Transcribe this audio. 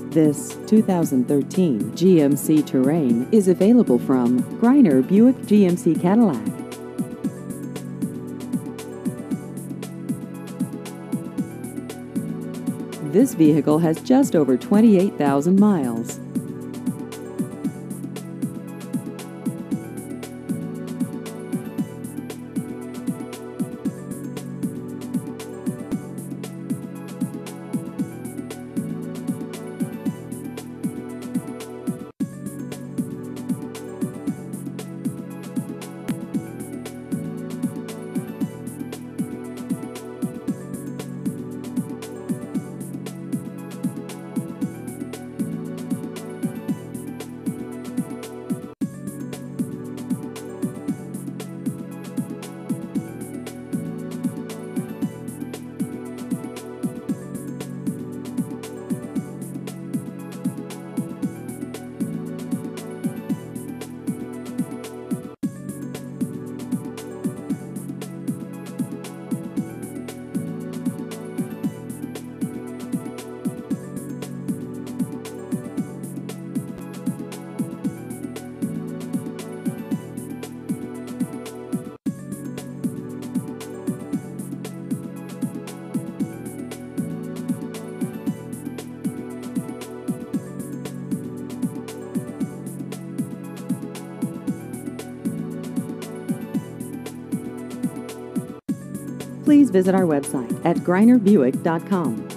This 2013 GMC Terrain is available from Greiner Buick GMC Cadillac. This vehicle has just over 28,000 miles. Please visit our website at greinerbuick.com.